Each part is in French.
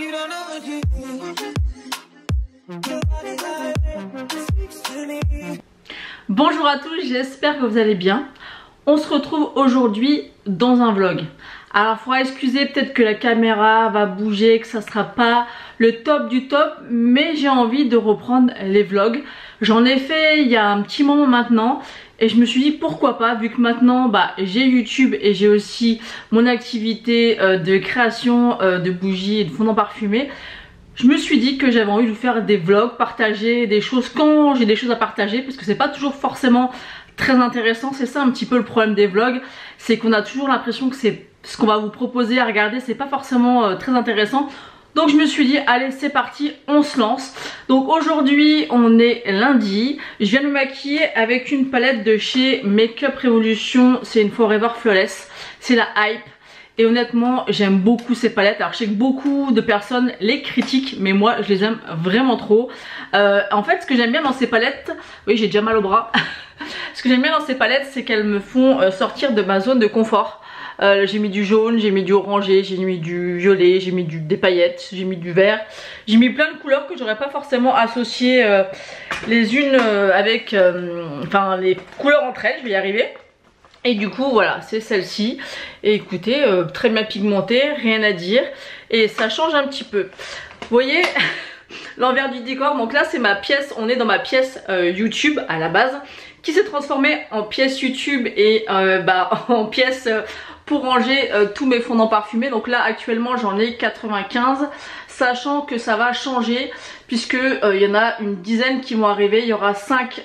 Bonjour à tous, j'espère que vous allez bien. On se retrouve aujourd'hui dans un vlog. Alors faudra excuser, peut-être que la caméra va bouger, que ça sera pas le top du top, mais j'ai envie de reprendre les vlogs. J'en ai fait il y a un petit moment maintenant et je me suis dit pourquoi pas, vu que maintenant j'ai YouTube et j'ai aussi mon activité de création de bougies et de fondants parfumés. Je me suis dit que j'avais envie de vous faire des vlogs, partager des choses quand j'ai des choses à partager, parce que c'est pas toujours forcément très intéressant. C'est ça un petit peu le problème des vlogs, c'est qu'on a toujours l'impression que c'est ce qu'on va vous proposer à regarder, c'est pas forcément très intéressant. Donc je me suis dit allez c'est parti, on se lance. Donc aujourd'hui on est lundi, je viens de me maquiller avec une palette de chez Makeup Revolution, c'est une Forever Flawless, c'est la Hype. Et honnêtement j'aime beaucoup ces palettes. Alors je sais que beaucoup de personnes les critiquent, mais moi je les aime vraiment trop. En fait ce que j'aime bien dans ces palettes, oui j'ai déjà mal au bras. Ce que j'aime bien dans ces palettes c'est qu'elles me font sortir de ma zone de confort. J'ai mis du jaune, j'ai mis du orangé, j'ai mis du violet, j'ai mis des paillettes, j'ai mis du vert. J'ai mis plein de couleurs que j'aurais pas forcément associées les unes avec enfin les couleurs entre elles, je vais y arriver. Et du coup voilà c'est celle-ci. Et écoutez très bien pigmentée, rien à dire. Et ça change un petit peu. Vous voyez l'envers du décor. Donc là c'est ma pièce, on est dans ma pièce YouTube à la base, qui s'est transformée en pièce YouTube et en pièce pour ranger tous mes fondants parfumés. Donc là actuellement j'en ai 95, sachant que ça va changer puisque il y en a une dizaine qui vont arriver. Il y aura 5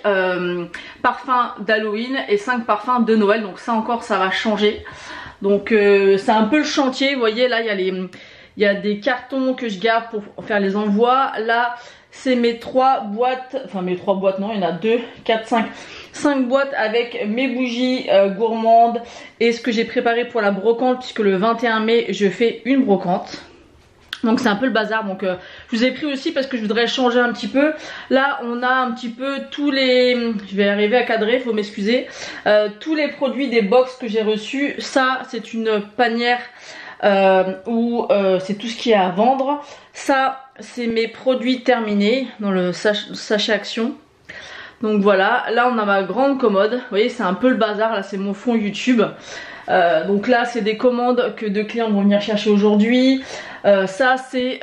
parfums d'Halloween et 5 parfums de Noël, donc ça encore ça va changer. Donc c'est un peu le chantier. Vous voyez là il y a des cartons que je garde pour faire les envois. Là c'est mes 3 boîtes, enfin mes 3 boîtes non, il y en a 2, 4, 5 boîtes avec mes bougies gourmandes et ce que j'ai préparé pour la brocante, puisque le 21 mai je fais une brocante. Donc c'est un peu le bazar, donc je vous ai pris aussi parce que je voudrais changer un petit peu. Là on a un petit peu tous les, je vais arriver à cadrer, faut m'excuser, tous les produits des box que j'ai reçus. Ça c'est une panière où c'est tout ce qui est à vendre. Ça c'est mes produits terminés dans le sachet Action. Donc voilà, là on a ma grande commode. Vous voyez c'est un peu le bazar, là c'est mon fond YouTube. Donc là c'est des commandes que deux clients vont venir chercher aujourd'hui. Ça c'est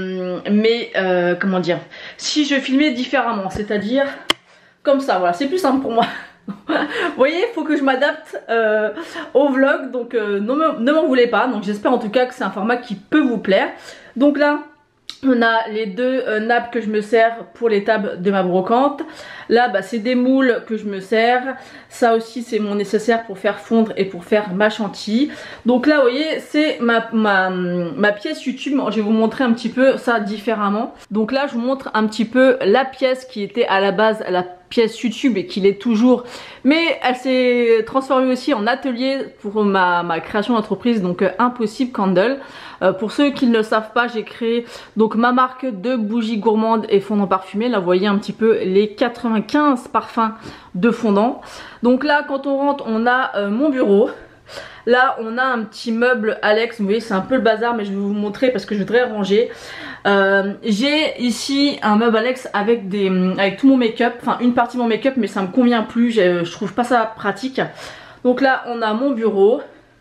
comment dire, si je filmais différemment, c'est-à-dire comme ça, voilà, c'est plus simple pour moi. Vous voyez, il faut que je m'adapte au vlog, donc ne m'en voulez pas. Donc j'espère en tout cas que c'est un format qui peut vous plaire. Donc là on a les deux nappes que je me sers pour les tables de ma brocante. Là c'est des moules que je me sers. Ça aussi c'est mon nécessaire pour faire fondre et pour faire ma chantilly. Donc là vous voyez c'est ma pièce YouTube. Je vais vous montrer un petit peu ça différemment. Donc là je vous montre un petit peu la pièce qui était à la base la pièce YouTube et qui l'est toujours, mais elle s'est transformée aussi en atelier pour ma création d'entreprise, donc Impossible Candle. Pour ceux qui ne le savent pas, j'ai créé donc ma marque de bougies gourmandes et fondants parfumés. Là vous voyez un petit peu les 95 parfums de fondants. Donc là quand on rentre on a mon bureau. Là on a un petit meuble Alex, vous voyez c'est un peu le bazar mais je vais vous montrer parce que je voudrais ranger. J'ai ici un meuble Alex avec tout mon make-up, enfin une partie de mon make-up mais ça me convient plus, je trouve pas ça pratique. Donc là on a mon bureau.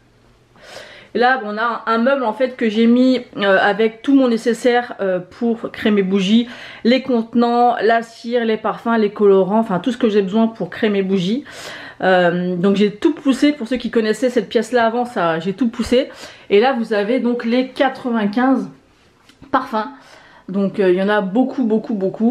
Et là on a un meuble en fait que j'ai mis avec tout mon nécessaire pour créer mes bougies, les contenants, la cire, les parfums, les colorants, enfin tout ce que j'ai besoin pour créer mes bougies. Donc j'ai tout poussé, pour ceux qui connaissaient cette pièce là avant, ça j'ai tout poussé. Et là vous avez donc les 95 parfums. Donc il y en a beaucoup. Donc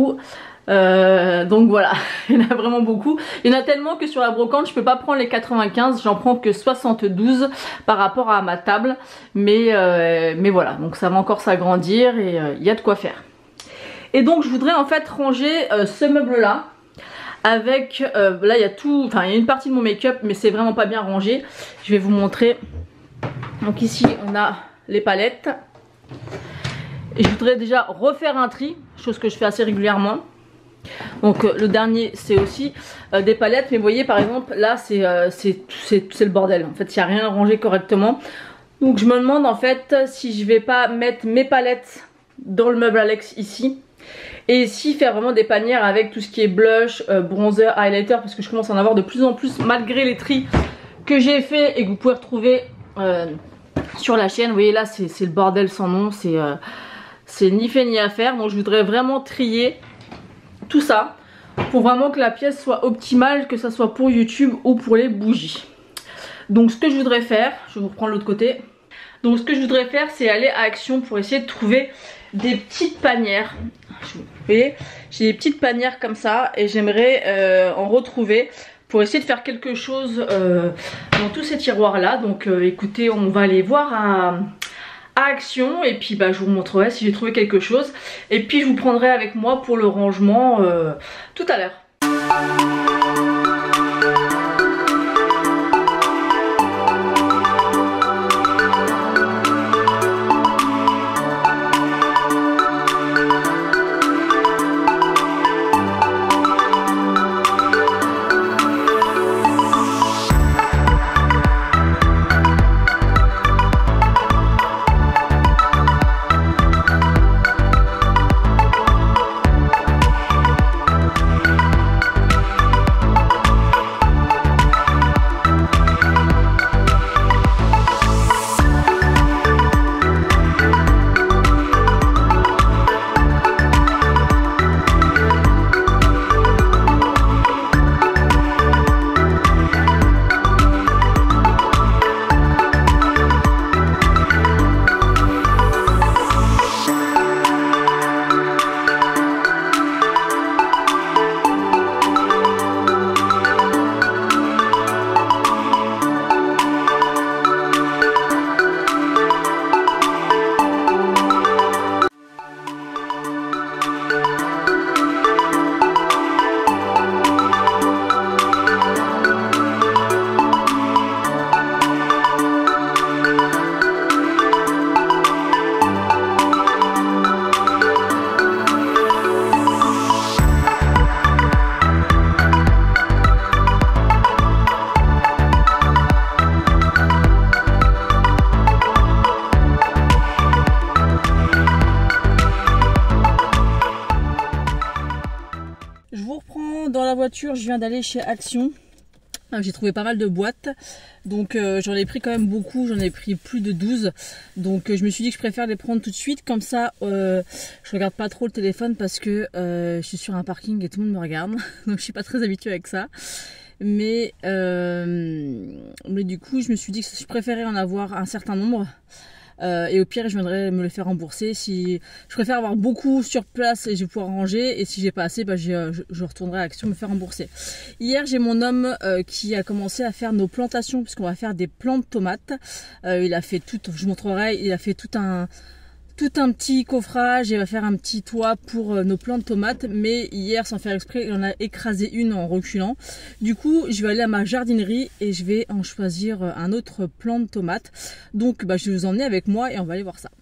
voilà, il y en a vraiment beaucoup. Il y en a tellement que sur la brocante je peux pas prendre les 95, j'en prends que 72 par rapport à ma table. Mais voilà, donc ça va encore s'agrandir et il y a de quoi faire. Et donc je voudrais en fait ranger ce meuble là. Avec, là il y a tout, enfin il y a une partie de mon make-up mais c'est vraiment pas bien rangé. Je vais vous montrer. Donc ici on a les palettes. Et je voudrais déjà refaire un tri, chose que je fais assez régulièrement. Donc le dernier c'est aussi des palettes, mais vous voyez par exemple là c'est le bordel. En fait il n'y a rien rangé correctement. Donc je me demande en fait si je vais pas mettre mes palettes dans le meuble Alex ici. Et ici faire vraiment des panières avec tout ce qui est blush, bronzer, highlighter, parce que je commence à en avoir de plus en plus malgré les tris que j'ai fait et que vous pouvez retrouver sur la chaîne. Vous voyez là c'est le bordel sans nom, c'est ni fait ni à faire. Donc je voudrais vraiment trier tout ça pour vraiment que la pièce soit optimale, que ça soit pour YouTube ou pour les bougies. Donc ce que je voudrais faire, je vais vous reprendre l'autre côté. Donc ce que je voudrais faire c'est aller à Action pour essayer de trouver des petites panières. Vous voyez, j'ai des petites panières comme ça et j'aimerais en retrouver pour essayer de faire quelque chose dans tous ces tiroirs là. Donc écoutez, on va aller voir à Action et puis bah, je vous montrerai si j'ai trouvé quelque chose. Et puis je vous prendrai avec moi pour le rangement tout à l'heure. Je viens d'aller chez Action. J'ai trouvé pas mal de boîtes, donc j'en ai pris quand même beaucoup, j'en ai pris plus de 12, donc je me suis dit que je préfère les prendre tout de suite, comme ça je regarde pas trop le téléphone parce que je suis sur un parking et tout le monde me regarde, donc je suis pas très habituée avec ça, mais du coup je me suis dit que je préférais en avoir un certain nombre. Et au pire je viendrai me le faire rembourser. Si je préfère avoir beaucoup sur place et je vais pouvoir ranger, et si j'ai pas assez bah, je retournerai à Action me faire rembourser. Hier j'ai mon homme qui a commencé à faire nos plantations puisqu'on va faire des plants de tomates. Il a fait tout, je vous montrerai, il a fait tout un petit coffrage et va faire un petit toit pour nos plants de tomates, mais hier sans faire exprès il en a écrasé une en reculant. Du coup je vais aller à ma jardinerie et je vais en choisir un autre plant de tomates, donc bah, je vais vous emmener avec moi et on va aller voir ça.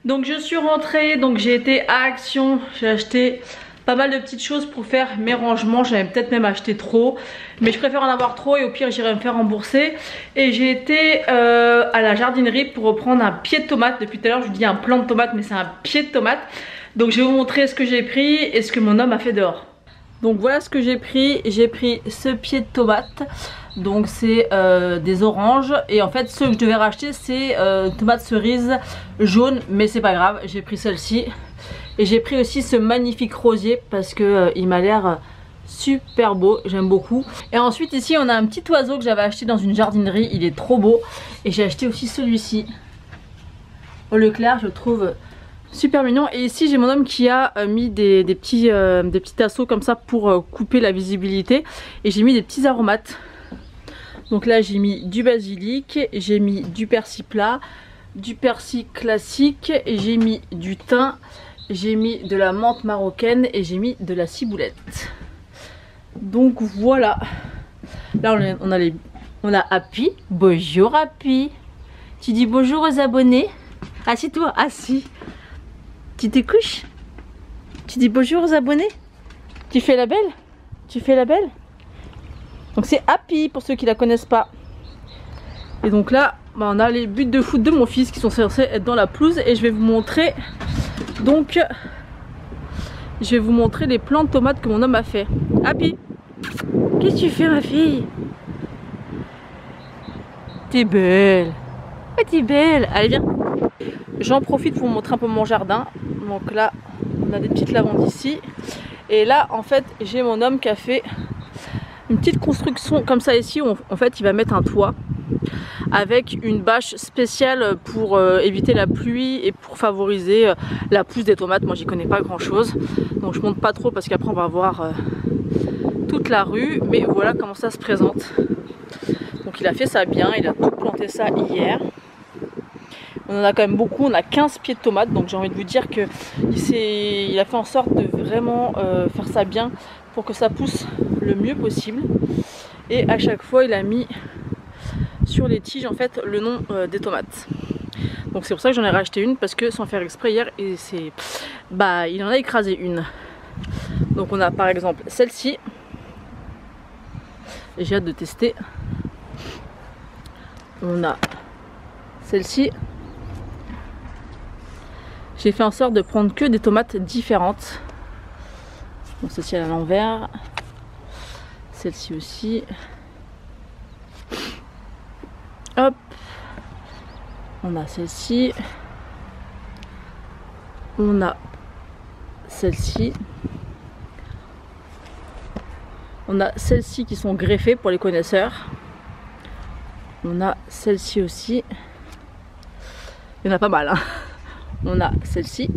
Donc je suis rentrée, donc j'ai été à Action, j'ai acheté pas mal de petites choses pour faire mes rangements. J'avais peut-être même acheté trop, mais je préfère en avoir trop et au pire j'irai me faire rembourser. Et j'ai été à la jardinerie pour reprendre un pied de tomate. Depuis tout à l'heure je vous dis un plant de tomate, mais c'est un pied de tomate. Donc je vais vous montrer ce que j'ai pris et ce que mon homme a fait dehors. Donc voilà ce que j'ai pris ce pied de tomate. Donc c'est des oranges et en fait ce que je devais racheter c'est tomate cerise jaune, mais c'est pas grave, j'ai pris celle-ci. Et j'ai pris aussi ce magnifique rosier parce que il m'a l'air super beau, j'aime beaucoup. Et ensuite ici on a un petit oiseau que j'avais acheté dans une jardinerie, il est trop beau. Et j'ai acheté aussi celui-ci au Leclerc, je le trouve super mignon. Et ici j'ai mon homme qui a mis des petits tasseaux comme ça pour couper la visibilité. Et j'ai mis des petits aromates. Donc là j'ai mis du basilic, j'ai mis du persil plat, du persil classique, et j'ai mis du thym. J'ai mis de la menthe marocaine et j'ai mis de la ciboulette. Donc voilà. Là on a Happy. Bonjour Happy. Tu dis bonjour aux abonnés. Assis-toi, assis. Tu te couches. Tu dis bonjour aux abonnés. Tu fais la belle. Tu fais la belle. Donc c'est Happy pour ceux qui la connaissent pas. Et donc là bah, on a les buts de foot de mon fils qui sont censés être dans la pelouse. Et je vais vous montrer. Donc, je vais vous montrer les plants de tomates que mon homme a fait. Happy, qu'est-ce que tu fais ma fille? T'es belle. Oh, t'es belle. Allez viens. J'en profite pour vous montrer un peu mon jardin. Donc là, on a des petites lavandes ici. Et là, en fait, j'ai mon homme qui a fait une petite construction comme ça ici. Où en fait, il va mettre un toit avec une bâche spéciale pour éviter la pluie et pour favoriser la pousse des tomates. Moi j'y connais pas grand chose, donc je monte pas trop parce qu'après on va voir toute la rue, mais voilà comment ça se présente. Donc il a fait ça bien, il a tout planté ça hier. On en a quand même beaucoup, on a 15 pieds de tomates, donc j'ai envie de vous dire que il a fait en sorte de vraiment faire ça bien pour que ça pousse le mieux possible. Et à chaque fois il a mis sur les tiges en fait le nom des tomates. Donc c'est pour ça que j'en ai racheté une, parce que sans faire exprès hier et c'est bah il en a écrasé une. Donc on a par exemple celle-ci. J'ai hâte de tester. On a celle-ci. J'ai fait en sorte de prendre que des tomates différentes. Donc celle-ci à l'envers. Celle-ci aussi. Hop, on a celle-ci, on a celle-ci, on a celles-ci qui sont greffées pour les connaisseurs, on a celle-ci aussi, il y en a pas mal, hein. On a celle-ci,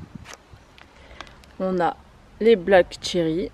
on a les black cherry,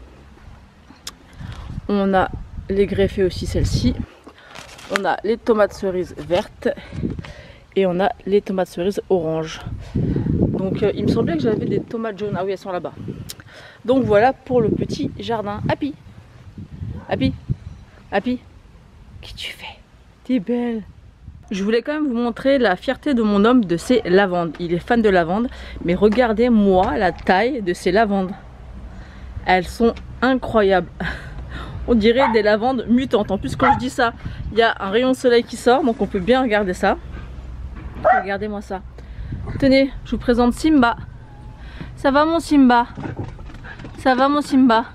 on a les greffées aussi celle-ci. On a les tomates cerises vertes et on a les tomates cerises orange. Donc il me semblait que j'avais des tomates jaunes. Ah oui, elles sont là-bas. Donc voilà pour le petit jardin. Happy, Happy, Happy, qu'est-ce que tu fais? T'es belle. Je voulais quand même vous montrer la fierté de mon homme de ses lavandes. Il est fan de lavande, mais regardez-moi la taille de ces lavandes. Elles sont incroyables. On dirait des lavandes mutantes. En plus quand je dis ça, il y a un rayon de soleil qui sort, donc on peut bien regarder ça. Regardez-moi ça. Tenez, je vous présente Simba. Ça va mon Simba? Ça va mon Simba?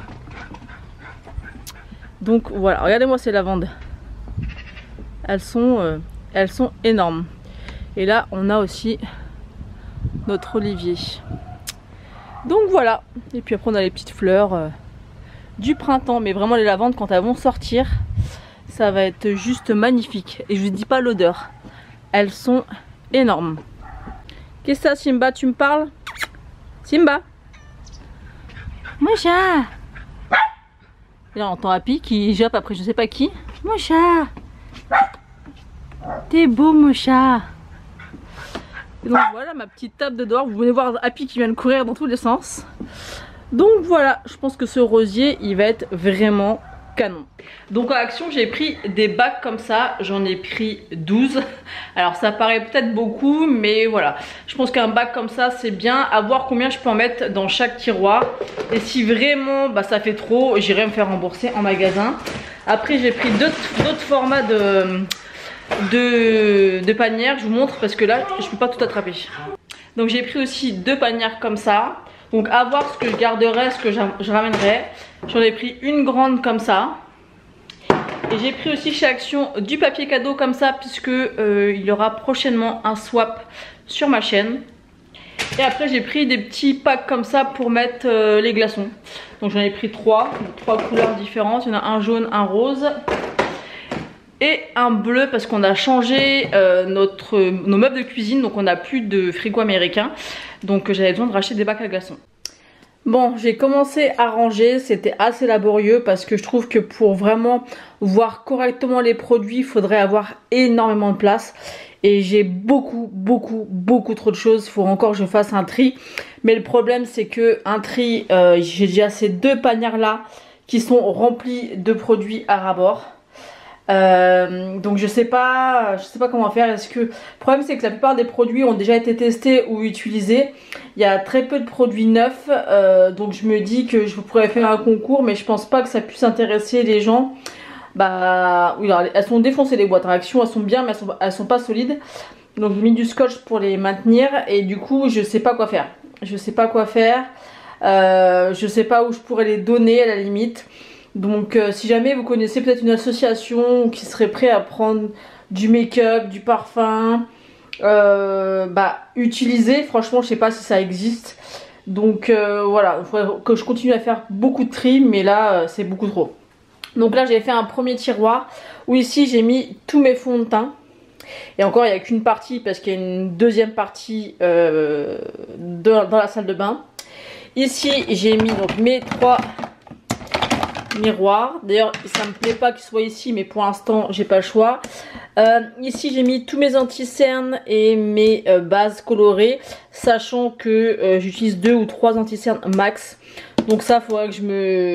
Donc voilà, regardez-moi ces lavandes. Elles sont énormes. Et là on a aussi notre olivier. Donc voilà. Et puis après on a les petites fleurs du printemps, mais vraiment les lavandes quand elles vont sortir ça va être juste magnifique. Et je vous dis pas l'odeur, elles sont énormes. Qu'est-ce que ça Simba, tu me parles? Simba, mon chat. Et là on entend Happy qui jappe après je sais pas qui. Mon chat, t'es beau mon chat. Et donc voilà ma petite table de dehors. Vous venez voir Happy qui vient de courir dans tous les sens. Donc voilà, je pense que ce rosier il va être vraiment canon. Donc à Action j'ai pris des bacs comme ça, j'en ai pris 12. Alors ça paraît peut-être beaucoup, mais voilà, je pense qu'un bac comme ça c'est bien. À voir combien je peux en mettre dans chaque tiroir. Et si vraiment bah, ça fait trop, j'irai me faire rembourser en magasin. Après j'ai pris d'autres formats de panières, je vous montre parce que là je peux pas tout attraper. Donc j'ai pris aussi 2 panières comme ça. Donc à voir ce que je garderai, ce que je ramènerai. J'en ai pris une grande comme ça. Et j'ai pris aussi chez Action du papier cadeau comme ça, puisque il y aura prochainement un swap sur ma chaîne. Et après j'ai pris des petits packs comme ça pour mettre les glaçons. Donc j'en ai pris 3 couleurs différentes. Il y en a un jaune, un rose et un bleu, parce qu'on a changé nos meubles de cuisine. Donc on n'a plus de frigo américain. Donc j'avais besoin de racheter des bacs à glaçons. Bon, j'ai commencé à ranger, c'était assez laborieux parce que je trouve que pour vraiment voir correctement les produits, il faudrait avoir énormément de place. Et j'ai beaucoup trop de choses, il faut encore que je fasse un tri. Mais le problème c'est que un tri, j'ai déjà ces 2 panières là qui sont remplies de produits à ras-bord. Donc je sais pas comment faire. Le problème c'est que la plupart des produits ont déjà été testés ou utilisés. Il y a très peu de produits neufs, donc je me dis que je pourrais faire un concours, mais je pense pas que ça puisse intéresser les gens. Bah oui, alors, elles sont défoncées les boîtes à Action, elles sont bien mais elles sont pas solides. Donc j'ai mis du scotch pour les maintenir et du coup je sais pas quoi faire. Je sais pas où je pourrais les donner à la limite. Donc si jamais vous connaissez peut-être une association qui serait prête à prendre du make-up, du parfum, bah utiliser, franchement je sais pas si ça existe. Donc voilà, il faudrait que je continue à faire beaucoup de tri, mais là c'est beaucoup trop. Donc là j'ai fait un premier tiroir où ici j'ai mis tous mes fonds de teint. Et encore il n'y a qu'une partie parce qu'il y a une deuxième partie dans la salle de bain. Ici j'ai mis donc mes 3 miroirs. D'ailleurs ça me plaît pas qu'ils soient ici, mais pour l'instant j'ai pas le choix. Ici j'ai mis tous mes anti-cernes et mes bases colorées, sachant que j'utilise 2 ou 3 anti-cernes max. Donc ça faudrait que je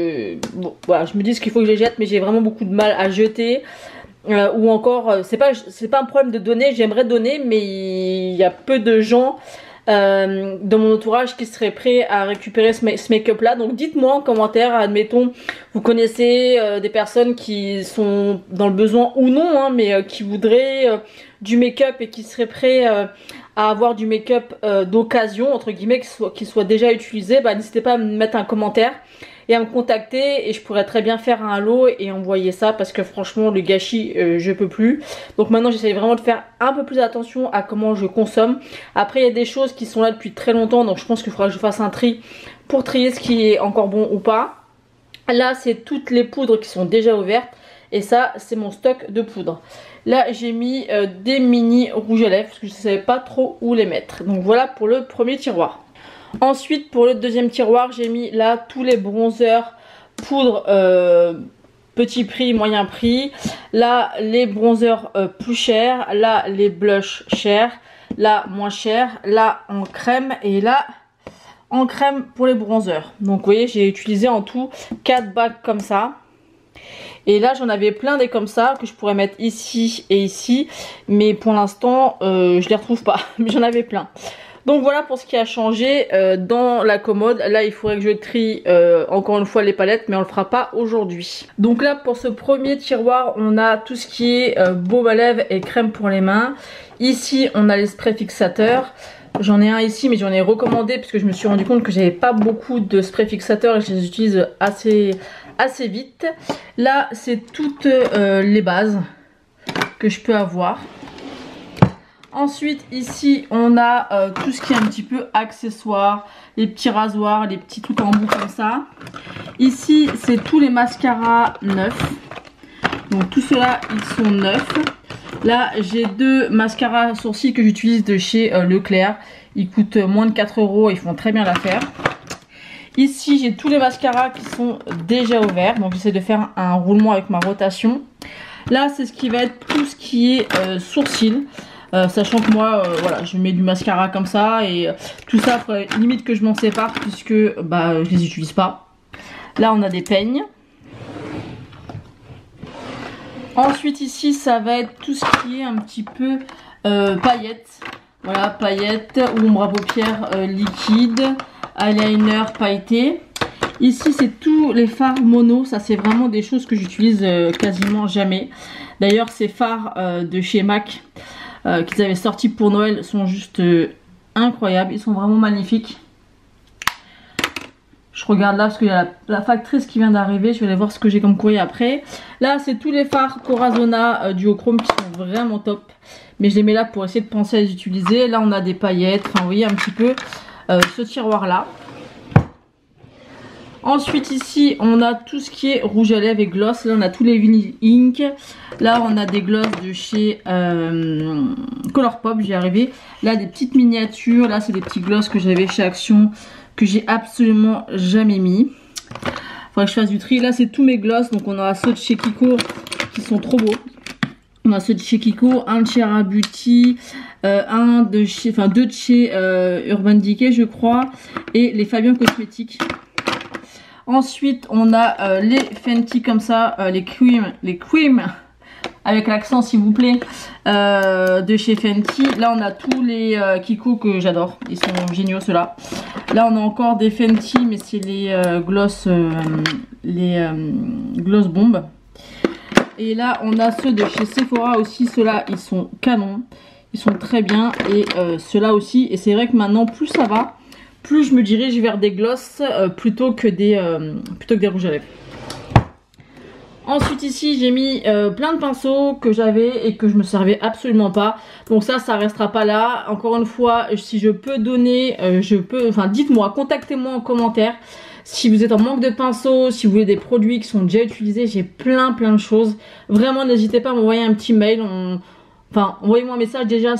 me dise qu'il faut que je les jette, mais j'ai vraiment beaucoup de mal à jeter. Ou encore c'est pas un problème de donner, j'aimerais donner, mais il y a peu de gens dans mon entourage qui seraient prêts à récupérer ce make-up là. Donc dites-moi en commentaire, admettons vous connaissez des personnes qui sont dans le besoin ou non, hein, mais qui voudraient du make-up et qui seraient prêts à avoir du make-up d'occasion entre guillemets, qui soit déjà utilisé. Bah n'hésitez pas à me mettre un commentaire et à me contacter, et je pourrais très bien faire un lot et envoyer ça, parce que franchement le gâchis je peux plus. Donc maintenant j'essaie vraiment de faire un peu plus attention à comment je consomme. Après il y a des choses qui sont là depuis très longtemps, donc je pense qu'il faudra que je fasse un tri pour trier ce qui est encore bon ou pas. Là c'est toutes les poudres qui sont déjà ouvertes, et ça c'est mon stock de poudre. Là j'ai mis des mini rouges à lèvres parce que je ne savais pas trop où les mettre. Donc voilà pour le premier tiroir. Ensuite pour le deuxième tiroir j'ai mis là tous les bronzers poudre petit prix, moyen prix. Là les bronzers plus chers, là les blushs chers, là moins chers, là en crème, et là en crème pour les bronzers. Donc vous voyez j'ai utilisé en tout 4 bacs comme ça. Et là j'en avais plein des comme ça que je pourrais mettre ici et ici, mais pour l'instant je les retrouve pas, mais j'en avais plein. Donc voilà pour ce qui a changé dans la commode. Là il faudrait que je trie encore une fois les palettes, mais on le fera pas aujourd'hui. Donc là pour ce premier tiroir on a tout ce qui est baume à lèvres et crème pour les mains. Ici on a les sprays fixateurs. J'en ai un ici mais j'en ai recommandé parce que je me suis rendu compte que j'avais pas beaucoup de sprays fixateurs et je les utilise assez vite. Là c'est toutes les bases que je peux avoir. Ensuite ici on a tout ce qui est un petit peu accessoires, les petits rasoirs, les petits trucs en bout comme ça. Ici c'est tous les mascaras neufs, donc tout cela ils sont neufs. Là j'ai 2 mascaras sourcils que j'utilise de chez Leclerc, ils coûtent moins de 4 €, ils font très bien l'affaire. Ici j'ai tous les mascaras qui sont déjà ouverts, donc j'essaie de faire un roulement avec ma rotation. Là c'est ce qui va être tout ce qui est sourcils. Sachant que moi voilà, je mets du mascara comme ça, et tout ça faudrait limite que je m'en sépare puisque bah je les utilise pas. Là on a des peignes. Ensuite ici ça va être tout ce qui est un petit peu paillettes. Voilà, paillettes, ombre à paupières liquide, eyeliner pailleté. Ici c'est tous les fards mono, ça c'est vraiment des choses que j'utilise quasiment jamais. D'ailleurs ces fards de chez MAC qu'ils avaient sortis pour Noël sont juste incroyables, ils sont vraiment magnifiques. Je regarde là parce qu'il y a la factrice qui vient d'arriver, je vais aller voir ce que j'ai comme courrier après. Là c'est tous les fards Corazona duochrome qui sont vraiment top. Mais je les mets là pour essayer de penser à les utiliser. Là on a des paillettes, enfin vous voyez un petit peu ce tiroir là. Ensuite ici on a tout ce qui est rouge à lèvres et gloss. Là on a tous les Vinyl Ink. Là on a des gloss de chez Colourpop, j'y arrivé. Là des petites miniatures, là c'est des petits gloss que j'avais chez Action que j'ai absolument jamais mis. Faudrait que je fasse du tri. Là c'est tous mes gloss, donc on a ceux de chez Kiko qui sont trop beaux. On a ceux de chez Kiko, un de chez Rare Beauty, deux de chez Urban Decay je crois, et les Fabien Cosmetics. Ensuite on a les Fenty comme ça, les cream avec l'accent s'il vous plaît, de chez Fenty. Là on a tous les Kiko que j'adore, ils sont géniaux ceux-là. Là on a encore des Fenty mais c'est les gloss bombes. Et là on a ceux de chez Sephora aussi, ceux-là ils sont canons, ils sont très bien. Et ceux-là aussi, et c'est vrai que maintenant plus ça va, plus je me dirige vers des gloss plutôt que des rouges à lèvres. Ensuite ici j'ai mis plein de pinceaux que j'avais et que je me servais absolument pas. Donc ça restera pas là. Encore une fois, si je peux donner, dites-moi, contactez-moi en commentaire. Si vous êtes en manque de pinceaux, si vous voulez des produits qui sont déjà utilisés, j'ai plein de choses. Vraiment n'hésitez pas à m'envoyer un petit mail. Envoyez-moi un message déjà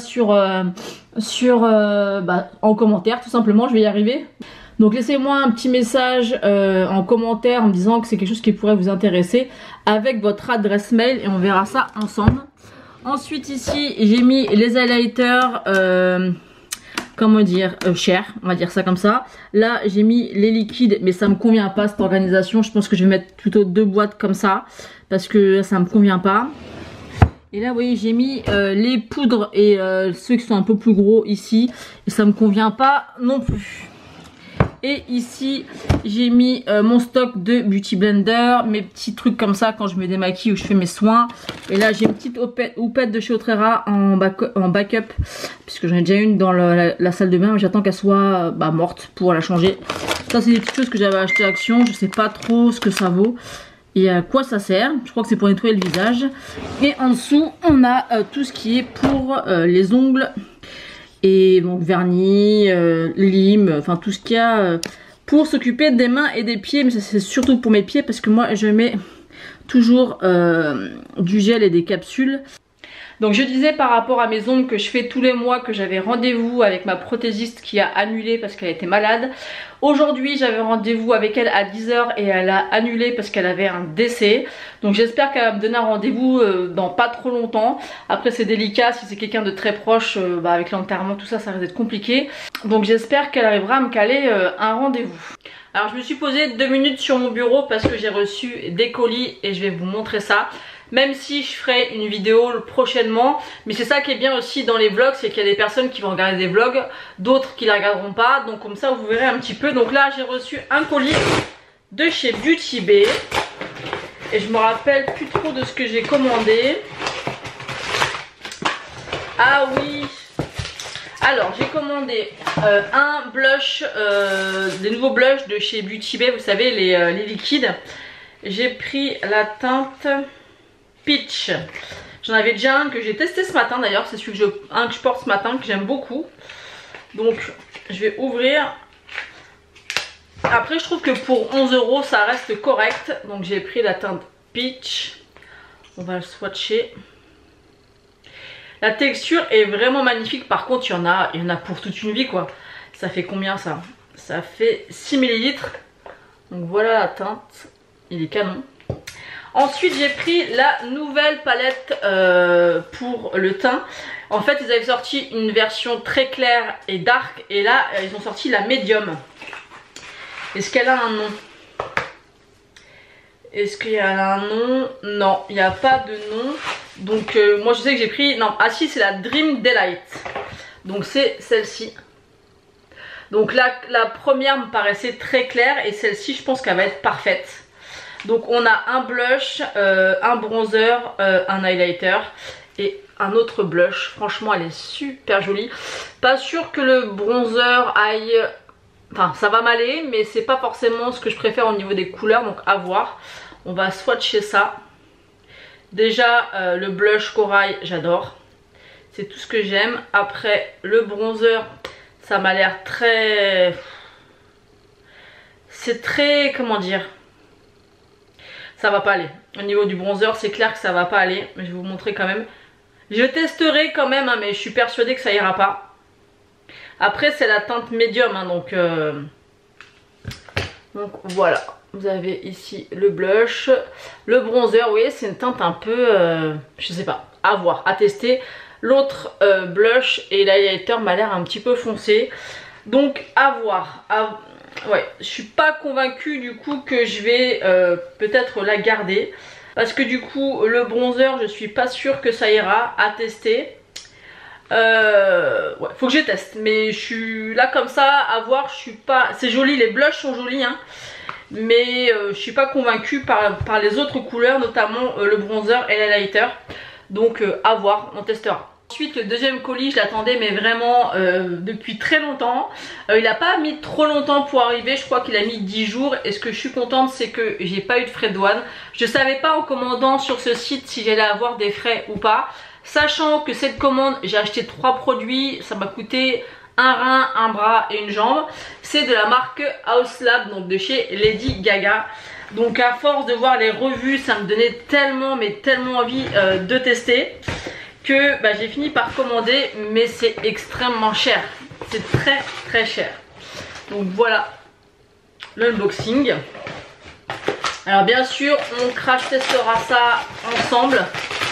en commentaire tout simplement, je vais y arriver. Donc laissez-moi un petit message en commentaire en me disant que c'est quelque chose qui pourrait vous intéresser avec votre adresse mail et on verra ça ensemble. Ensuite ici j'ai mis les highlighters chers, on va dire ça comme ça. Là j'ai mis les liquides mais ça me convient pas cette organisation. Je pense que je vais mettre plutôt 2 boîtes comme ça parce que ça me convient pas. Et là vous voyez j'ai mis les poudres et ceux qui sont un peu plus gros ici et ça me convient pas non plus. Et ici j'ai mis mon stock de Beauty Blender, mes petits trucs comme ça quand je me démaquille ou je fais mes soins. Et là j'ai une petite houppette de chez Otrera en backup puisque j'en ai déjà une dans la salle de bain, mais j'attends qu'elle soit morte pour la changer. Ça c'est des petites choses que j'avais acheté à Action, je sais pas trop ce que ça vaut et à quoi ça sert. Je crois que c'est pour nettoyer le visage. Et en dessous on a tout ce qui est pour les ongles. Et donc vernis, lime, enfin tout ce qu'il y a pour s'occuper des mains et des pieds. Mais ça c'est surtout pour mes pieds parce que moi je mets toujours du gel et des capsules. Donc je disais par rapport à mes ongles que je fais tous les mois, que j'avais rendez-vous avec ma prothésiste qui a annulé parce qu'elle était malade. Aujourd'hui j'avais rendez-vous avec elle à 10 h et elle a annulé parce qu'elle avait un décès. Donc j'espère qu'elle va me donner un rendez-vous dans pas trop longtemps. Après c'est délicat, si c'est quelqu'un de très proche, avec l'enterrement tout ça, ça risque d'être compliqué. Donc j'espère qu'elle arrivera à me caler un rendez-vous. Alors je me suis posée 2 minutes sur mon bureau parce que j'ai reçu des colis et je vais vous montrer ça. Même si je ferai une vidéo prochainement, mais c'est ça qui est bien aussi dans les vlogs, c'est qu'il y a des personnes qui vont regarder des vlogs, d'autres qui ne les regarderont pas, donc comme ça vous verrez un petit peu. Donc là j'ai reçu un colis de chez Beauty Bay et je me rappelle plus trop de ce que j'ai commandé. Ah oui, alors j'ai commandé un blush, des nouveaux blushs de chez Beauty Bay, vous savez les liquides. J'ai pris la teinte Peach. J'en avais déjà un que j'ai testé ce matin d'ailleurs, c'est celui que je porte ce matin, que j'aime beaucoup. Donc je vais ouvrir. Après je trouve que pour 11 € ça reste correct. Donc j'ai pris la teinte Peach. On va le swatcher. La texture est vraiment magnifique. Par contre il y en a pour toute une vie quoi. Ça fait combien ça? Ça fait 6 ml. Donc voilà la teinte. Il est canon. Ensuite j'ai pris la nouvelle palette pour le teint. En fait ils avaient sorti une version très claire et dark. Et là ils ont sorti la médium. Est-ce qu'elle a un nom? Est-ce qu'il y a un nom? Non, il n'y a pas de nom. Donc moi je sais que j'ai pris... Non, ah si, c'est la Dream Delight. Donc c'est celle-ci. Donc là, la première me paraissait très claire et celle-ci, je pense qu'elle va être parfaite. Donc on a un blush, un bronzer, un highlighter et un autre blush. Franchement, elle est super jolie. Pas sûr que le bronzer aille... Enfin, ça va m'aller, mais c'est pas forcément ce que je préfère au niveau des couleurs, donc à voir. On va swatcher ça. Déjà, le blush corail, j'adore. C'est tout ce que j'aime. Après, le bronzer, ça m'a l'air très... C'est très... Comment dire? Ça va pas aller. Au niveau du bronzer, c'est clair que ça va pas aller. Mais je vais vous montrer quand même. Je testerai quand même, hein, mais je suis persuadée que ça ira pas. Après, c'est la teinte médium, hein, donc voilà. Vous avez ici le blush. Le bronzer, vous voyez, c'est une teinte un peu... je sais pas, à voir, à tester. L'autre blush et l'highlighter m'a l'air un petit peu foncé. Donc à voir. Ouais, je suis pas convaincue du coup que je vais peut-être la garder. Parce que du coup le bronzer, je suis pas sûre que ça ira, à tester. Ouais, faut que je teste. Mais je suis là comme ça, à voir, je suis pas... C'est joli, les blushs sont jolis, hein. Mais je suis pas convaincue par les autres couleurs, notamment le bronzer et l'highlighter. Donc à voir, on testera. Ensuite, le deuxième colis, je l'attendais mais vraiment depuis très longtemps. Il n'a pas mis trop longtemps pour arriver, je crois qu'il a mis 10 jours. Et ce que je suis contente, c'est que j'ai pas eu de frais de douane. Je savais pas en commandant sur ce site si j'allais avoir des frais ou pas. Sachant que cette commande, j'ai acheté 3 produits, ça m'a coûté un rein, un bras et une jambe. C'est de la marque House Lab, donc de chez Lady Gaga. Donc à force de voir les revues, ça me donnait tellement mais tellement envie de tester que j'ai fini par commander, mais c'est extrêmement cher. C'est très très cher. Donc voilà l'unboxing. Alors bien sûr, on crash testera ça ensemble.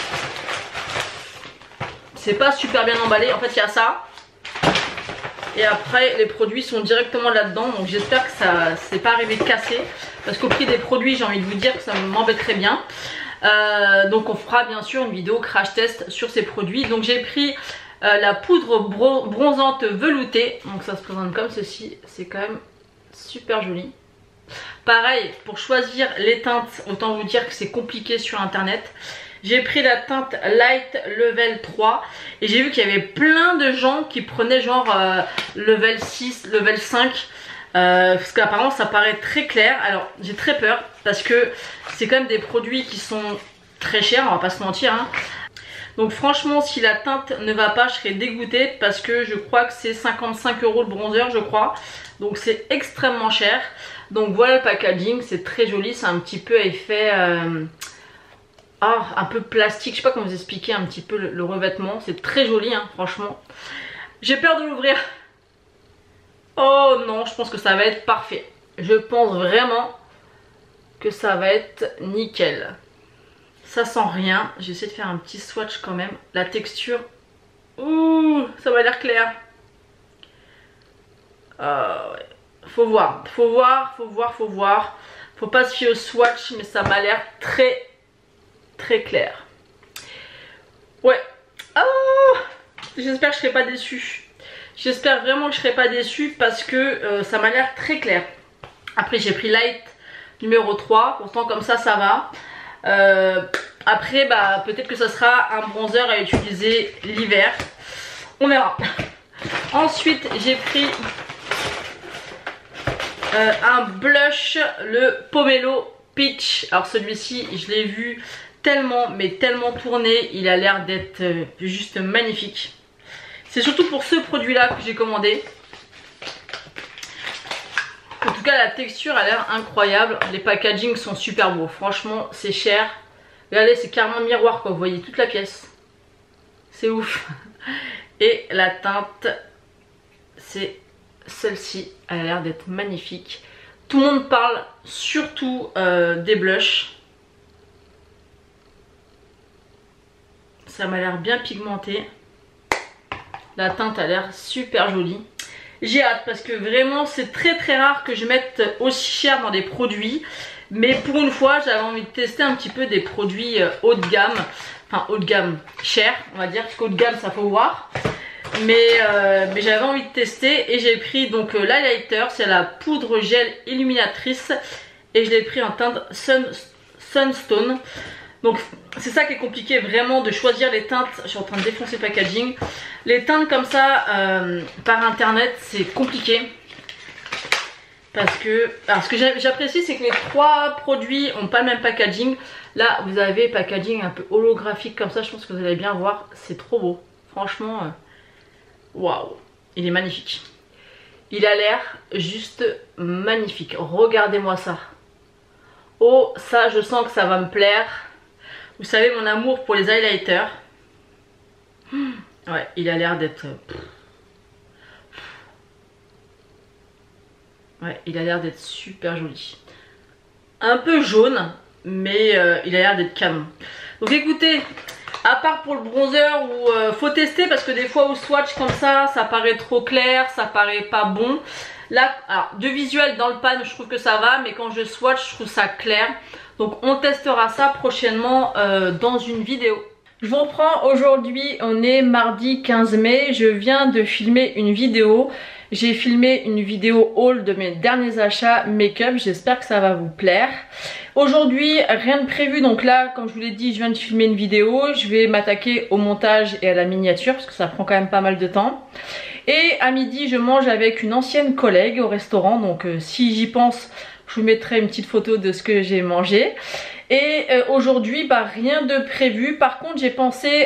C'est pas super bien emballé. En fait, il y a ça. Et après, les produits sont directement là-dedans. Donc j'espère que ça c'est pas arrivé de casser. Parce qu'au prix des produits, j'ai envie de vous dire que ça m'embêterait bien. Donc on fera bien sûr une vidéo crash test sur ces produits. Donc j'ai pris la poudre bronzante veloutée. Donc ça se présente comme ceci. C'est quand même super joli. Pareil, pour choisir les teintes, autant vous dire que c'est compliqué sur internet. J'ai pris la teinte Light Level 3 et j'ai vu qu'il y avait plein de gens qui prenaient genre Level 6, Level 5. Parce qu'apparemment ça paraît très clair. Alors j'ai très peur parce que c'est quand même des produits qui sont très chers, on va pas se mentir, hein. Donc franchement, si la teinte ne va pas, je serais dégoûtée parce que je crois que c'est 55 € le bronzer, je crois. Donc c'est extrêmement cher. Donc voilà le packaging, c'est très joli, c'est un petit peu effet un peu plastique, je sais pas comment vous expliquer un petit peu le revêtement. C'est très joli, hein, franchement. J'ai peur de l'ouvrir. Oh non, je pense que ça va être parfait. Je pense vraiment que ça va être nickel. Ça sent rien. J'essaie de faire un petit swatch quand même. La texture, ouh, ça m'a l'air clair. Ouais. Faut voir, faut voir, faut voir, faut voir. Faut pas se fier au swatch, mais ça m'a l'air très très clair. Ouais. Oh, j'espère que je serai pas déçue. J'espère vraiment que je serai pas déçue parce que ça m'a l'air très clair. Après j'ai pris Light numéro 3. Pourtant comme ça va. Après peut-être que ça sera un bronzer à utiliser l'hiver. On verra. Ensuite j'ai pris un blush, le Pomelo Peach. Alors celui-ci je l'ai vu tellement mais tellement tourné. Il a l'air d'être juste magnifique. C'est surtout pour ce produit là que j'ai commandé. En tout cas la texture a l'air incroyable. Les packagings sont super beaux. Franchement c'est cher. Regardez, c'est carrément un miroir quoi. Vous voyez toute la pièce. C'est ouf. Et la teinte, c'est celle-ci. Elle a l'air d'être magnifique. Tout le monde parle surtout des blushs. Ça m'a l'air bien pigmenté. La teinte a l'air super jolie. J'ai hâte parce que vraiment c'est très très rare que je mette aussi cher dans des produits. Mais pour une fois j'avais envie de tester un petit peu des produits haut de gamme. Enfin haut de gamme cher on va dire, parce qu'haut de gamme ça faut voir. Mais j'avais envie de tester et j'ai pris donc l'highlighter, c'est la poudre gel illuminatrice. Et je l'ai pris en teinte Sunstone. Donc c'est ça qui est compliqué vraiment, de choisir les teintes. Je suis en train de défoncer le packaging. Les teintes comme ça par internet c'est compliqué. Parce que, alors ce que j'apprécie c'est que les 3 produits ont pas le même packaging. Là vous avez packaging un peu holographique comme ça, je pense que vous allez bien voir, c'est trop beau. Franchement, waouh, il est magnifique. Il a l'air juste magnifique, regardez-moi ça. Oh ça je sens que ça va me plaire. Vous savez mon amour pour les highlighters. Ouais il a l'air d'être... Ouais il a l'air d'être super joli. Un peu jaune mais il a l'air d'être canon. Donc écoutez, à part pour le bronzer où faut tester parce que des fois au swatch comme ça paraît trop clair, ça paraît pas bon. Là, alors de visuel dans le pan je trouve que ça va, mais quand je swatch je trouve ça clair. Donc on testera ça prochainement dans une vidéo. Je vous reprends, aujourd'hui on est mardi 15 mai, je viens de filmer une vidéo. J'ai filmé une vidéo haul de mes derniers achats make-up, j'espère que ça va vous plaire. Aujourd'hui rien de prévu, donc là comme je vous l'ai dit je viens de filmer une vidéo. Je vais m'attaquer au montage et à la miniature parce que ça prend quand même pas mal de temps. Et à midi je mange avec une ancienne collègue au restaurant, donc si j'y pense je vous mettrai une petite photo de ce que j'ai mangé. Et aujourd'hui rien de prévu. Par contre j'ai pensé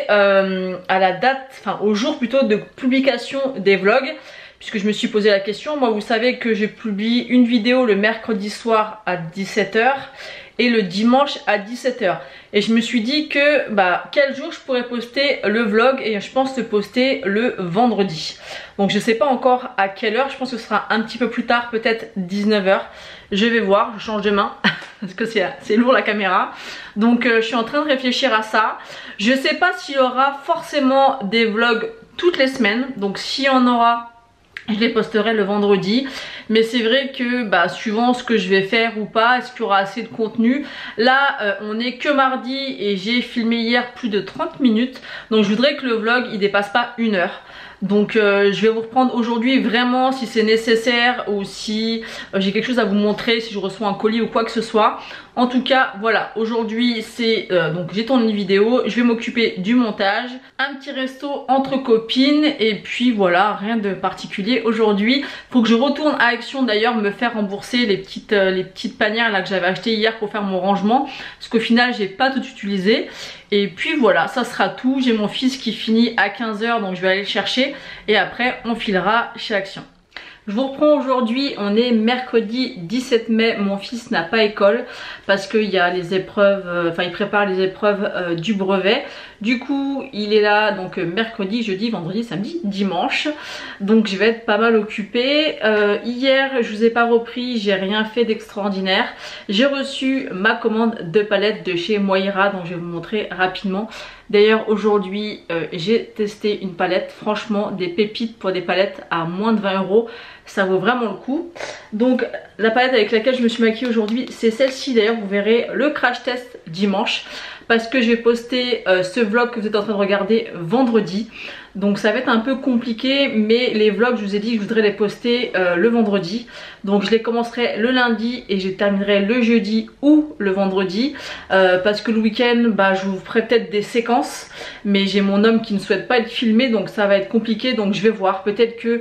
à la date, enfin au jour plutôt de publication des vlogs, puisque je me suis posé la question. Moi vous savez que je publie une vidéo le mercredi soir à 17 h et le dimanche à 17 h. Et je me suis dit que quel jour je pourrais poster le vlog, et je pense le poster le vendredi. Donc je sais pas encore à quelle heure, je pense que ce sera un petit peu plus tard, peut-être 19 h. Je vais voir, je change de main parce que c'est lourd la caméra. Donc je suis en train de réfléchir à ça. Je sais pas s'il y aura forcément des vlogs toutes les semaines. Donc s'il y en aura, je les posterai le vendredi. Mais c'est vrai que suivant ce que je vais faire ou pas, est-ce qu'il y aura assez de contenu. Là on est que mardi et j'ai filmé hier plus de 30 minutes. Donc je voudrais que le vlog il dépasse pas 1 heure. Donc je vais vous reprendre aujourd'hui vraiment si c'est nécessaire, ou si j'ai quelque chose à vous montrer, si je reçois un colis ou quoi que ce soit. En tout cas voilà, aujourd'hui c'est donc j'ai tourné une vidéo, je vais m'occuper du montage, un petit resto entre copines, et puis voilà, rien de particulier aujourd'hui. Faut que je retourne à Action d'ailleurs me faire rembourser les petites panières là que j'avais achetées hier pour faire mon rangement, parce qu'au final j'ai pas tout utilisé. Et puis voilà, ça sera tout. J'ai mon fils qui finit à 15 h, donc je vais aller le chercher et après on filera chez Action. Je vous reprends aujourd'hui, on est mercredi 17 mai, mon fils n'a pas école parce qu'il y a les épreuves, il prépare les épreuves du brevet. Du coup il est là donc mercredi, jeudi, vendredi, samedi, dimanche. Donc je vais être pas mal occupée. Hier je vous ai pas repris, j'ai rien fait d'extraordinaire. J'ai reçu ma commande de palettes de chez Moira, donc je vais vous montrer rapidement. D'ailleurs aujourd'hui j'ai testé une palette, franchement des pépites pour des palettes à moins de 20 €. Ça vaut vraiment le coup. Donc la palette avec laquelle je me suis maquillée aujourd'hui c'est celle-ci. D'ailleurs vous verrez le crash test dimanche, parce que je vais poster ce vlog que vous êtes en train de regarder vendredi. Donc ça va être un peu compliqué, mais les vlogs je vous ai dit que je voudrais les poster le vendredi. Donc je les commencerai le lundi et je terminerai le jeudi ou le vendredi, parce que le week-end je vous ferai peut-être des séquences, mais j'ai mon homme qui ne souhaite pas être filmé, donc ça va être compliqué. Donc je vais voir, peut-être que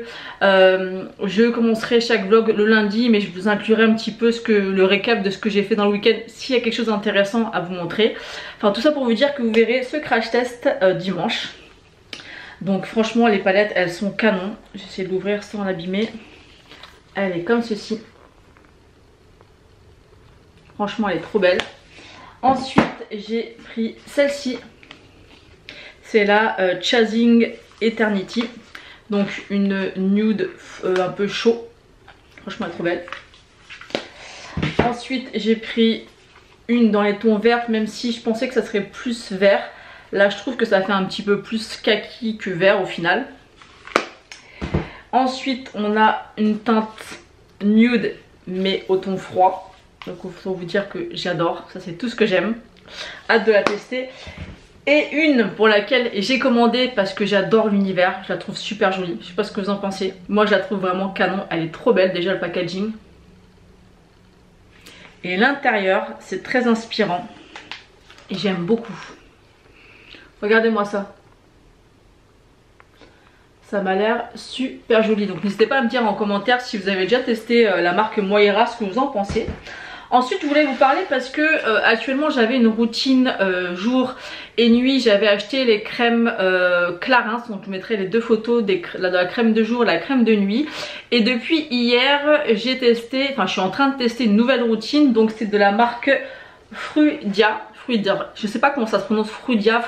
je commencerai chaque vlog le lundi, mais je vous inclurai un petit peu le récap de ce que j'ai fait dans le week-end s'il y a quelque chose d'intéressant à vous montrer. Enfin tout ça pour vous dire que vous verrez ce crash test dimanche. Donc franchement les palettes elles sont canon. J'essaie de l'ouvrir sans l'abîmer. Elle est comme ceci. Franchement elle est trop belle. Ensuite j'ai pris celle-ci. C'est la Chasing Eternity. Donc une nude un peu chaud. Franchement elle est trop belle. Ensuite j'ai pris une dans les tons verts, même si je pensais que ça serait plus vert. Là je trouve que ça fait un petit peu plus kaki que vert au final. Ensuite on a une teinte nude mais au ton froid. Donc il faut vous dire que j'adore, ça c'est tout ce que j'aime. Hâte de la tester. Et une pour laquelle j'ai commandé parce que j'adore l'univers, je la trouve super jolie. Je sais pas ce que vous en pensez. Moi je la trouve vraiment canon, elle est trop belle déjà le packaging. Et l'intérieur c'est très inspirant et j'aime beaucoup. Regardez-moi ça. Ça m'a l'air super joli. Donc n'hésitez pas à me dire en commentaire si vous avez déjà testé la marque Moira, ce que vous en pensez. Ensuite je voulais vous parler parce que actuellement j'avais une routine jour et nuit. J'avais acheté les crèmes Clarins, donc je mettrai les deux photos de la crème de jour et la crème de nuit. Et depuis hier j'ai testé, enfin je suis en train de tester une nouvelle routine. Donc c'est de la marque Fruidia, je sais pas comment ça se prononce, Fruidia,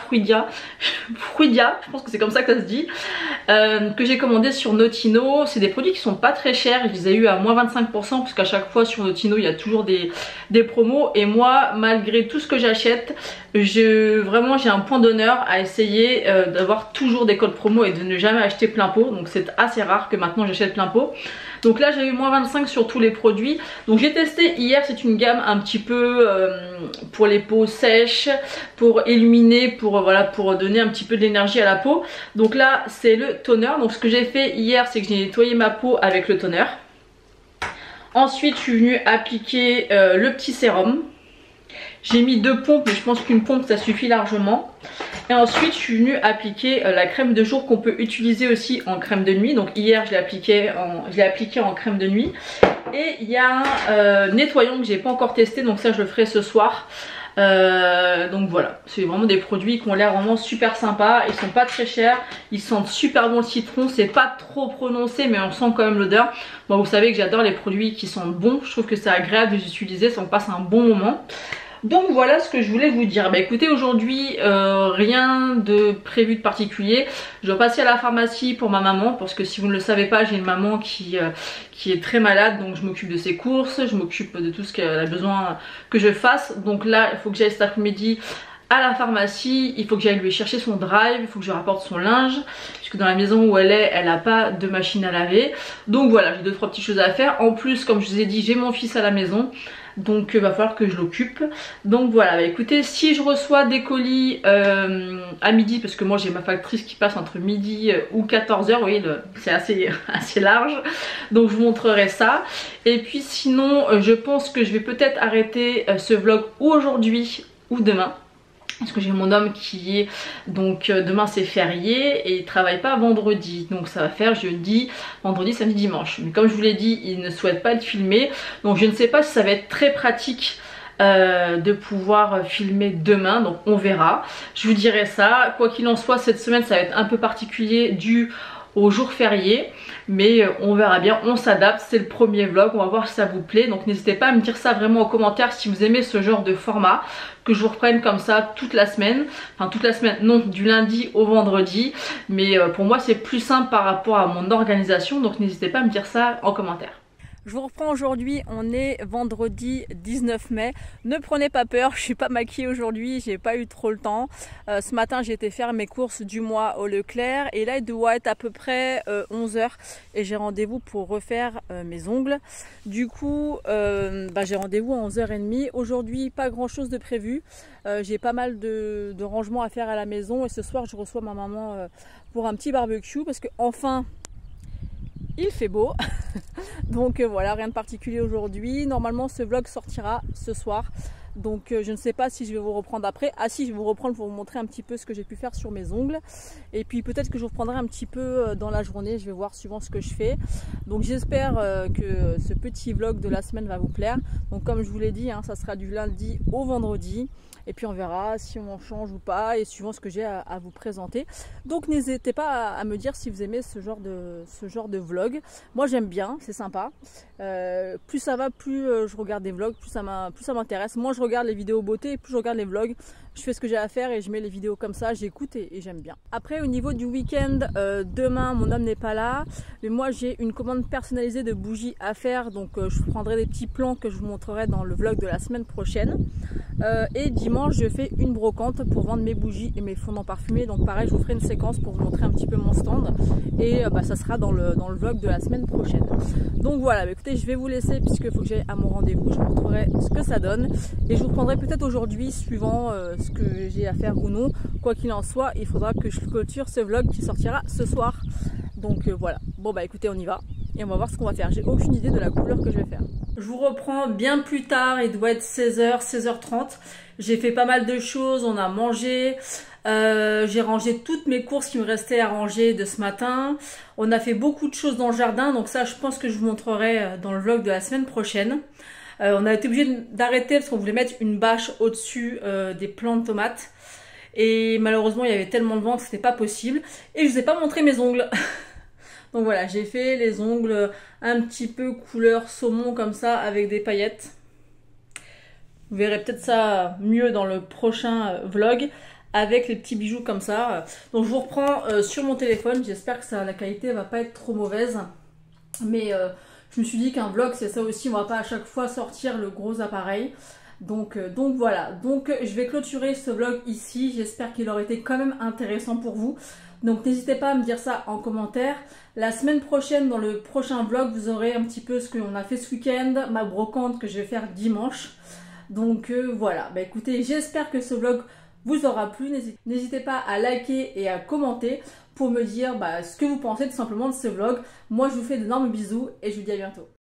je pense que c'est comme ça que ça se dit, que j'ai commandé sur Notino. C'est des produits qui sont pas très chers, je les ai eu à moins 25% parce qu'à chaque fois sur Notino il y a toujours des promos. Et moi malgré tout ce que j'achète, vraiment j'ai un point d'honneur à essayer d'avoir toujours des codes promo et de ne jamais acheter plein pot. Donc c'est assez rare que maintenant j'achète plein pot. Donc là j'ai eu moins 25 sur tous les produits. Donc j'ai testé hier, c'est une gamme un petit peu pour les peaux sèches, pour illuminer, voilà, pour donner un petit peu d'énergie à la peau. Donc là c'est le toner. Donc ce que j'ai fait hier c'est que j'ai nettoyé ma peau avec le toner. Ensuite je suis venue appliquer le petit sérum. J'ai mis 2 pompes mais je pense qu'une pompe ça suffit largement. Et ensuite je suis venue appliquer la crème de jour qu'on peut utiliser aussi en crème de nuit. Donc hier je l'ai appliqué en crème de nuit. Et il y a un nettoyant que j'ai pas encore testé, donc ça je le ferai ce soir. Donc voilà, c'est vraiment des produits qui ont l'air vraiment super sympas. Ils sont pas très chers, ils sentent super bon le citron. C'est pas trop prononcé mais on sent quand même l'odeur. Bon, vous savez que j'adore les produits qui sentent bon. Je trouve que c'est agréable de les utiliser, ça me passe un bon moment. Donc voilà ce que je voulais vous dire. Bah écoutez, aujourd'hui rien de prévu de particulier. Je dois passer à la pharmacie pour ma maman parce que si vous ne le savez pas, j'ai une maman qui est très malade. Donc je m'occupe de ses courses, je m'occupe de tout ce qu'elle a besoin que je fasse. Donc là il faut que j'aille cet après-midi à la pharmacie, il faut que j'aille lui chercher son drive, il faut que je rapporte son linge puisque dans la maison où elle est, elle n'a pas de machine à laver. Donc voilà, j'ai 2-3 petites choses à faire. En plus, comme je vous ai dit, j'ai mon fils à la maison. Donc il va falloir que je l'occupe. Donc voilà, bah, écoutez, si je reçois des colis à midi, parce que moi j'ai ma factrice qui passe entre midi ou 14h, vous voyez c'est assez large. Donc je vous montrerai ça. Et puis sinon je pense que je vais peut-être arrêter ce vlog ou aujourd'hui ou demain. Parce que j'ai mon homme qui est, donc demain c'est férié et il travaille pas vendredi. Donc ça va faire jeudi, vendredi, samedi, dimanche. Mais comme je vous l'ai dit, il ne souhaite pas être filmé. Donc je ne sais pas si ça va être très pratique de pouvoir filmer demain. Donc on verra. Je vous dirai ça. Quoi qu'il en soit, cette semaine ça va être un peu particulier dû au jour férié, mais on verra bien, on s'adapte, c'est le premier vlog, on va voir si ça vous plaît. Donc n'hésitez pas à me dire ça vraiment en commentaire si vous aimez ce genre de format, que je vous reprenne comme ça toute la semaine, enfin toute la semaine, non, du lundi au vendredi, mais pour moi c'est plus simple par rapport à mon organisation, donc n'hésitez pas à me dire ça en commentaire. Je vous reprends aujourd'hui, on est vendredi 19 mai. Ne prenez pas peur, je suis pas maquillée aujourd'hui, j'ai pas eu trop le temps. Ce matin j'ai été faire mes courses du mois au Leclerc et là il doit être à peu près 11 h et j'ai rendez-vous pour refaire mes ongles. Du coup j'ai rendez-vous à 11h30. Aujourd'hui pas grand chose de prévu, j'ai pas mal de rangements à faire à la maison et ce soir je reçois ma maman pour un petit barbecue parce que enfin il fait beau. Donc voilà, rien de particulier aujourd'hui. Normalement ce vlog sortira ce soir. Donc je ne sais pas si je vais vous reprendre après. Ah si, je vais vous reprendre pour vous montrer un petit peu ce que j'ai pu faire sur mes ongles. Et puis peut-être que je vous reprendrai un petit peu dans la journée. Je vais voir suivant ce que je fais. Donc j'espère que ce petit vlog de la semaine va vous plaire. Donc comme je vous l'ai dit, hein, ça sera du lundi au vendredi. Et puis on verra si on change ou pas et suivant ce que j'ai à vous présenter. Donc n'hésitez pas à me dire si vous aimez ce genre de vlog. Moi j'aime bien, c'est sympa. Plus ça va, plus je regarde des vlogs, plus ça m'intéresse. Moi je regarde les vidéos beauté et plus je regarde les vlogs. Je fais ce que j'ai à faire et je mets les vidéos comme ça, j'écoute et j'aime bien. Après au niveau du week-end, demain mon homme n'est pas là. Mais moi j'ai une commande personnalisée de bougies à faire. Donc je prendrai des petits plans que je vous montrerai dans le vlog de la semaine prochaine. Et dimanche je fais une brocante pour vendre mes bougies et mes fondants parfumés. Donc pareil, je vous ferai une séquence pour vous montrer un petit peu mon stand. Et ça sera dans le vlog de la semaine prochaine. Donc voilà, écoutez, je vais vous laisser puisqu'il faut que j'aille à mon rendez-vous. Je vous montrerai ce que ça donne. Et je vous reprendrai peut-être aujourd'hui suivant ce que j'ai à faire ou non. Quoi qu'il en soit, il faudra que je clôture ce vlog qui sortira ce soir. Donc voilà, bon bah écoutez, on y va. Et on va voir ce qu'on va faire. J'ai aucune idée de la couleur que je vais faire. Je vous reprends bien plus tard, il doit être 16h, 16h30. J'ai fait pas mal de choses, on a mangé, j'ai rangé toutes mes courses qui me restaient à ranger de ce matin. On a fait beaucoup de choses dans le jardin, donc ça je pense que je vous montrerai dans le vlog de la semaine prochaine. On a été obligé d'arrêter parce qu'on voulait mettre une bâche au-dessus des plants de tomates. Et malheureusement il y avait tellement de vent que c'était pas possible. Et je vous ai pas montré mes ongles. Donc voilà, j'ai fait les ongles un petit peu couleur saumon comme ça avec des paillettes. Vous verrez peut-être ça mieux dans le prochain vlog avec les petits bijoux comme ça. Donc je vous reprends sur mon téléphone. J'espère que la qualité va pas être trop mauvaise. Mais je me suis dit qu'un vlog c'est ça aussi. On va pas à chaque fois sortir le gros appareil. Donc voilà. Donc je vais clôturer ce vlog ici. J'espère qu'il aurait été quand même intéressant pour vous. Donc n'hésitez pas à me dire ça en commentaire. La semaine prochaine, dans le prochain vlog, vous aurez un petit peu ce qu'on a fait ce week-end, ma brocante que je vais faire dimanche. Donc voilà, bah écoutez, j'espère que ce vlog vous aura plu. N'hésitez pas à liker et à commenter pour me dire ce que vous pensez tout simplement de ce vlog. Moi je vous fais d'énormes bisous et je vous dis à bientôt.